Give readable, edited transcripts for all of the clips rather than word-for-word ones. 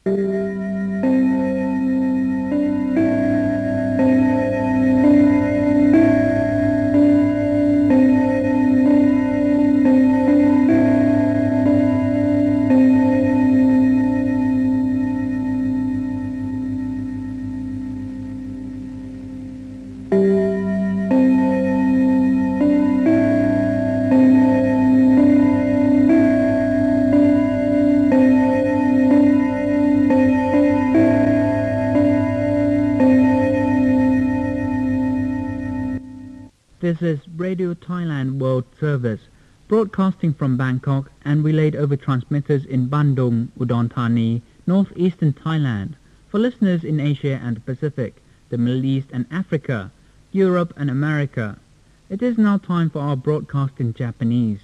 This is Radio Thailand World Service, broadcasting from Bangkok and relayed over transmitters in Bandung, Udon Thani, northeastern Thailand, for listeners in Asia and the Pacific, the Middle East and Africa, Europe and America. It is now time for our broadcast in Japanese.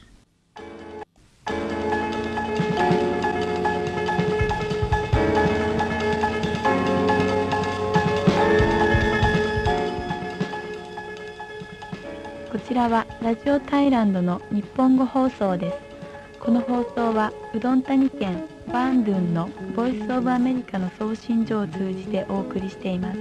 こちらはラジオタイランドの日本語放送です。この放送はうどん谷県バンドゥンのボイスオブアメリカの送信所を通じてお送りしています。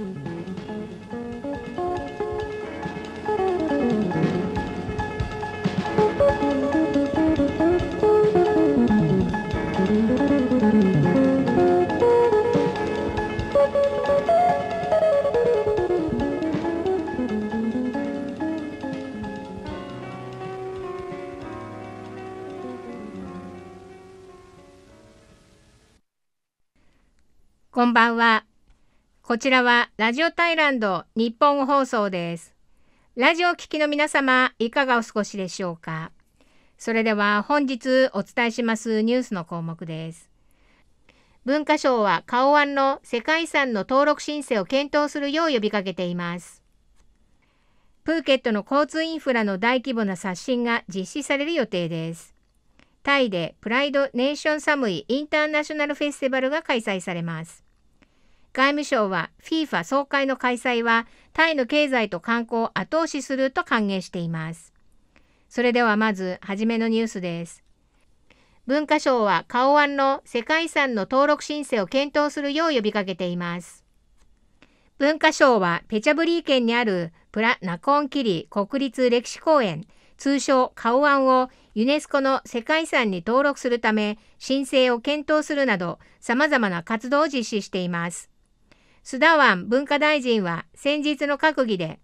こんばんは。こちらはラジオタイランド日本語放送です。ラジオを聴きの皆様、いかがお過ごしでしょうか。それでは本日お伝えしますニュースの項目です。文化省はカオワンの世界遺産の登録申請を検討するよう呼びかけています。プーケットの交通インフラの大規模な刷新が実施される予定です。タイでプライドネーションサムイインターナショナルフェスティバルが開催されます。外務省は FIFA 総会の開催はタイの経済と観光を後押しすると歓迎しています。それではまずはじめのニュースです。文化省はカオワンの世界遺産の登録申請を検討するよう呼びかけています。文化省はペチャブリー県にあるプラナコンキリ国立歴史公園、通称カオワンをユネスコの世界遺産に登録するため申請を検討するなど様々な活動を実施しています。スダワン文化大臣は先日の閣議で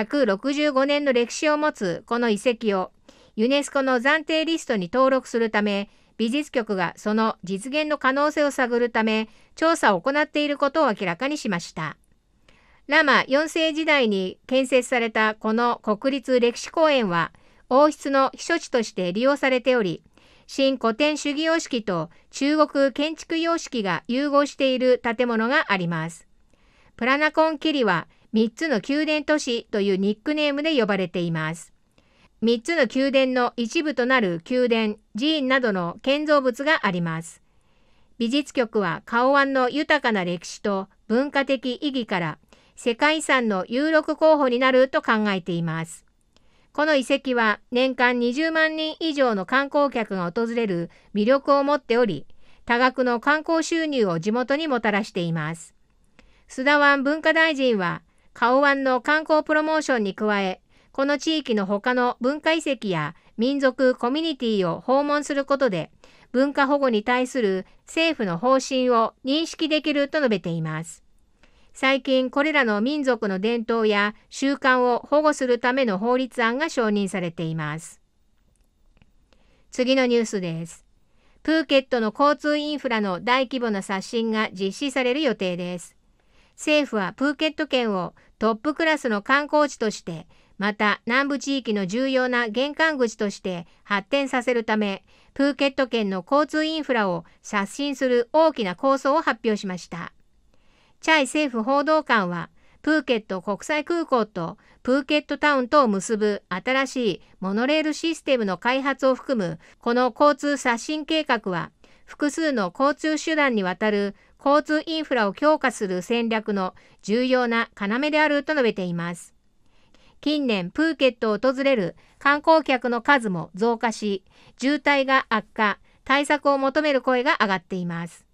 165年の歴史を持つこの遺跡をユネスコの暫定リストに登録するため美術局がその実現の可能性を探るため調査を行っていることを明らかにしました。ラマ4世時代に建設されたこの国立歴史公園は王室の避暑地として利用されており、新古典主義様式と中国建築様式が融合している建物があります。プラナコンキリは3つの宮殿都市というニックネームで呼ばれています。3つの宮殿の一部となる宮殿、寺院などの建造物があります。美術局はカオワンの豊かな歴史と文化的意義から世界遺産の有力候補になると考えています。この遺跡は年間20万人以上の観光客が訪れる魅力を持っており、多額の観光収入を地元にもたらしています。スダワン文化大臣は、カオワンの観光プロモーションに加え、この地域の他の文化遺跡や民族コミュニティを訪問することで、文化保護に対する政府の方針を認識できると述べています。最近、これらの民族の伝統や習慣を保護するための法律案が承認されています。次のニュースです。プーケットの交通インフラの大規模な刷新が実施される予定です。政府はプーケット県をトップクラスの観光地として、また南部地域の重要な玄関口として発展させるため、プーケット県の交通インフラを刷新する大きな構想を発表しました。チャイ政府報道官は、プーケット国際空港とプーケットタウンとを結ぶ新しいモノレールシステムの開発を含むこの交通刷新計画は、複数の交通手段にわたる交通インフラを強化する戦略の重要な要であると述べています。近年、プーケットを訪れる観光客の数も増加し、渋滞が悪化、対策を求める声が上がっています。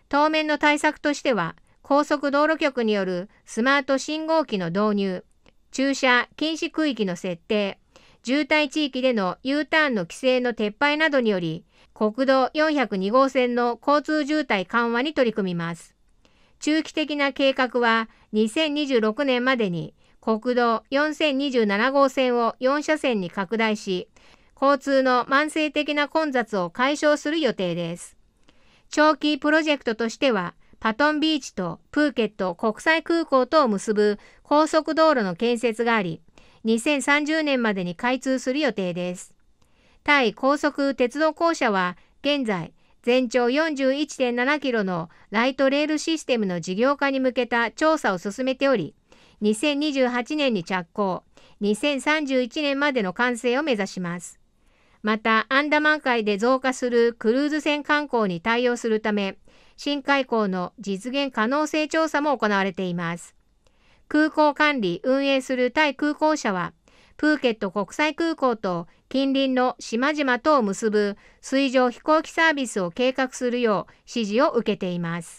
当面の対策としては、高速道路局によるスマート信号機の導入、駐車禁止区域の設定、渋滞地域での U ターンの規制の撤廃などにより、国道402号線の交通渋滞緩和に取り組みます。中期的な計画は、2026年までに国道4027号線を4車線に拡大し、交通の慢性的な混雑を解消する予定です。長期プロジェクトとしては、パトンビーチとプーケット国際空港とを結ぶ高速道路の建設があり、2030年までに開通する予定です。タイ高速鉄道公社は現在、全長 41.7 キロのライトレールシステムの事業化に向けた調査を進めており、2028年に着工、2031年までの完成を目指します。また、アンダマン海で増加するクルーズ船観光に対応するため、新海港の実現可能性調査も行われています。空港管理・運営するタイ空港社は、プーケット国際空港と近隣の島々とを結ぶ水上飛行機サービスを計画するよう指示を受けています。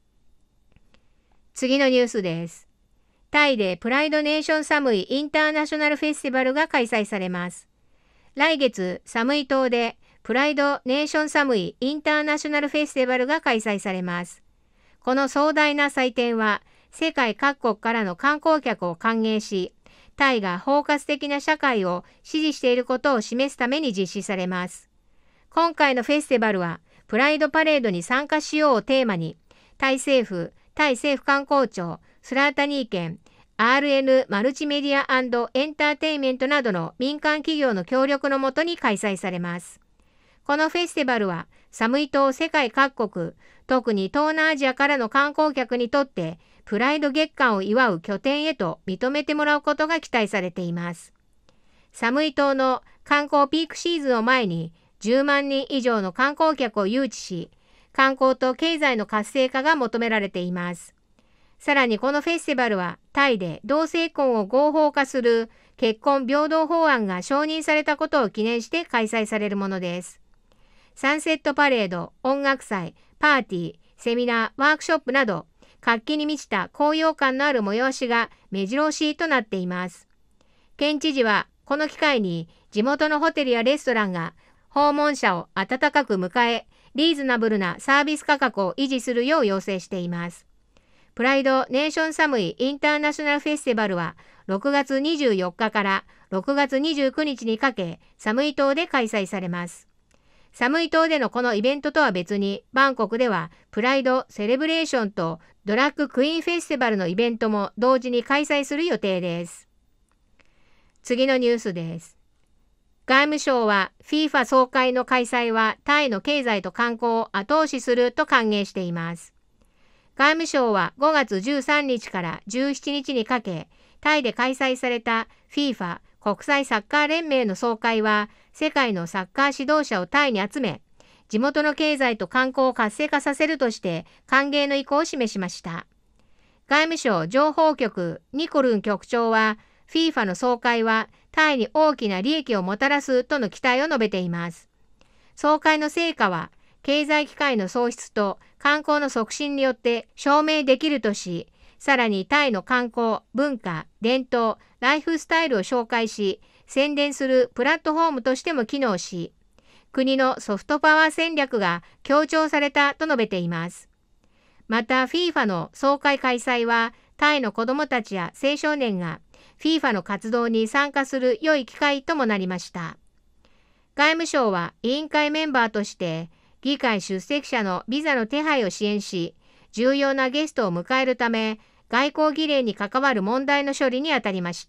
次のニュースです。タイでプライドネーションサムイインターナショナルフェスティバルが開催されます。来月、サムイ島でプライドネーションサムイインターナショナルフェスティバルが開催されます。この壮大な祭典は、世界各国からの観光客を歓迎し、タイが包括的な社会を支持していることを示すために実施されます。今回のフェスティバルは、プライドパレードに参加しようをテーマに、タイ政府観光庁、スラータニー県、RN マルチメディア&エンターテインメントなどの民間企業の協力のもとに開催されます。このフェスティバルは、サムイ島世界各国、特に東南アジアからの観光客にとって、プライド月間を祝う拠点へと認めてもらうことが期待されています。サムイ島の観光ピークシーズンを前に、10万人以上の観光客を誘致し、観光と経済の活性化が求められています。さらにこのフェスティバルは、タイで同性婚を合法化する結婚平等法案が承認されたことを記念して開催されるものです。サンセットパレード、音楽祭、パーティー、セミナー、ワークショップなど、活気に満ちた高揚感のある催しが目白押しとなっています。県知事はこの機会に地元のホテルやレストランが訪問者を温かく迎え、リーズナブルなサービス価格を維持するよう要請しています。プライドネーションサムイインターナショナルフェスティバルは6月24日から6月29日にかけサムイ島で開催されます。サムイ島でのこのイベントとは別に、バンコクではプライドセレブレーションとドラッグクイーンフェスティバルのイベントも同時に開催する予定です。次のニュースです。外務省は FIFA 総会の開催はタイの経済と観光を後押しすると歓迎しています。外務省は5月13日から17日にかけ、タイで開催された FIFA 国際サッカー連盟の総会は、世界のサッカー指導者をタイに集め、地元の経済と観光を活性化させるとして歓迎の意向を示しました。外務省情報局ニコルン局長は、FIFA の総会はタイに大きな利益をもたらすとの期待を述べています。総会の成果は、経済機会の創出と観光の促進によって証明できるとし、さらにタイの観光、文化、伝統、ライフスタイルを紹介し、宣伝するプラットフォームとしても機能し、国のソフトパワー戦略が強調されたと述べています。また FIFA の総会開催は、タイの子どもたちや青少年が FIFA の活動に参加する良い機会ともなりました。外務省は委員会メンバーとして、議会出席者のビザの手配を支援し、重要なゲストを迎えるため、外交儀礼に関わる問題の処理に当たりました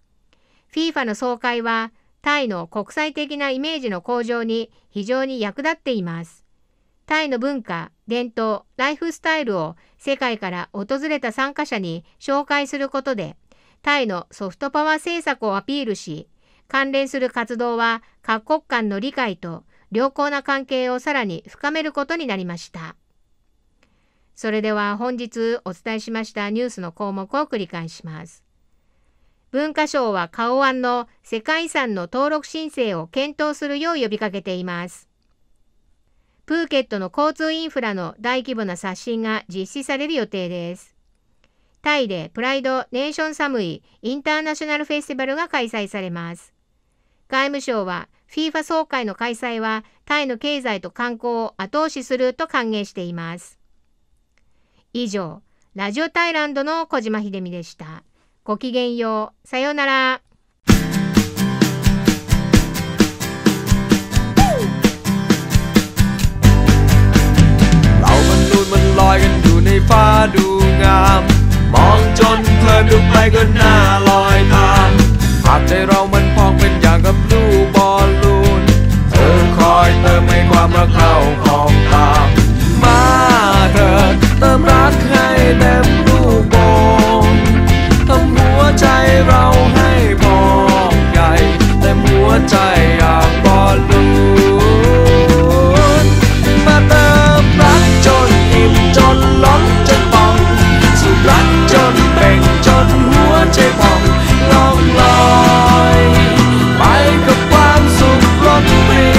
。FIFA の総会は、タイの国際的なイメージの向上に非常に役立っています。タイの文化、伝統、ライフスタイルを世界から訪れた参加者に紹介することで、タイのソフトパワー政策をアピールし、関連する活動は各国間の理解と良好な関係をさらに深めることになりました。それでは本日お伝えしましたニュースの項目を繰り返します。文化省はカオワンの世界遺産の登録申請を検討するよう呼びかけています。 プーケットの交通インフラの大規模な刷新が実施される予定です。タイでプライドネーションサムイインターナショナルフェスティバルが開催されます。外務省は FIFA 総会の開催はタイの経済と観光を後押しすると歓迎しています。以上、ラジオタイランドの小島秀美でした。ごきげんよう。さようなら。 มันลอยกันอยู่ในฟ้าดูงามมองจนเพลินดูไปก็น่าลอยตามหากใจเรามันพองเป็นอย่างกับลูกบอลลูนเธอคอยเติมให้ความรักเราพองตามมาเถิดเติมรักให้เต็มลูกโป่งทำหัวใจเราให้พองใหญ่เต็มหัวใจอย่างบอลลูนมาเติมรักจนอิ่มจนล้นจนป่องสุดรักจนเบ่งจนหัวใจพองล่องลอยไปกับความสุขล้นปรี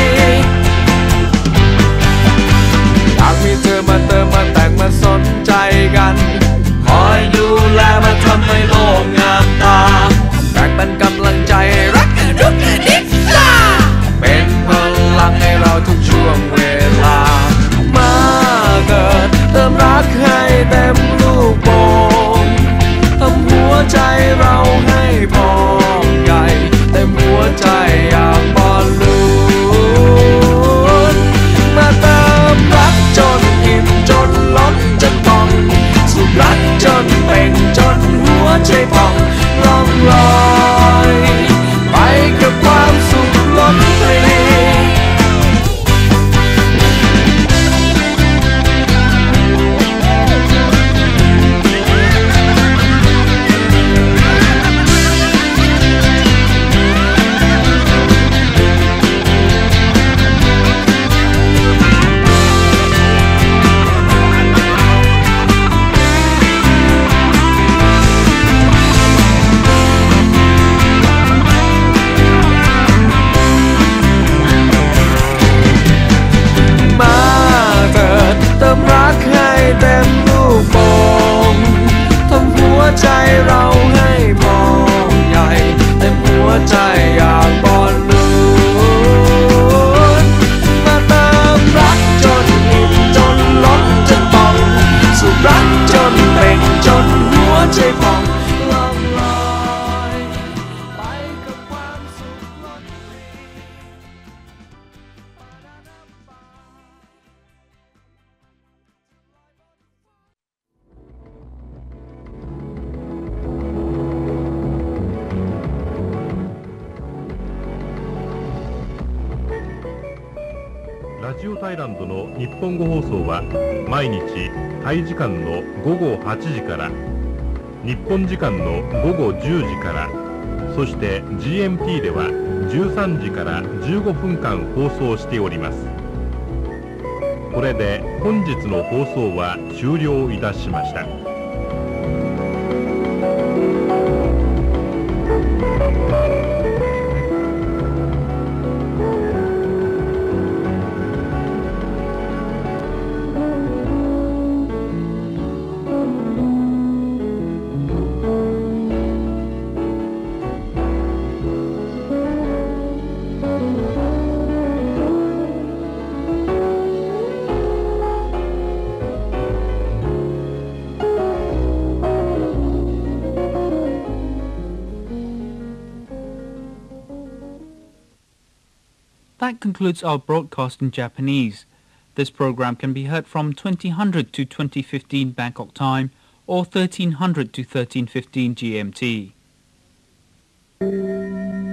อยากมีเธอมาเติมมาแต่งมาสนใจกันคอยดูแลมาทำให้โลกงามตาแบ่งเป็นกำลังใจให้รักกันรุกกันดิซ่าเป็นพลังให้เราทุกช่วงเวลามาเกิดเติมรักให้เต็มลูกโป่งทำหัวใจเราให้พองใหญ่เต็มหัวใจอย่างบอลลูนมาเติมรักจนอิ่มจนล้นจนป่องสุดรักจนเป่งจนหัวใจพองล่องลอยไปกับความสุขล้นปรีเต็มลูกโป่งทำหัวใจเราให้พองใหญ่เต็มหัวใจอย่างบอลลูนมาเติมรักจนอิ่มจนล้นจนป่องสุดรักจนเบ่งจนหัวใจพองล่องลอยไปกับความสุขล้นปรีラジオタイランドの日本語放送は毎日タイ時間の午後8時から日本時間の午後10時からそして GMT では13時から15分間放送しております。これで本日の放送は終了いたしました。 That concludes our broadcast in Japanese. This program can be heard from 2000 to 2015 Bangkok time or 1300 to 1315 GMT.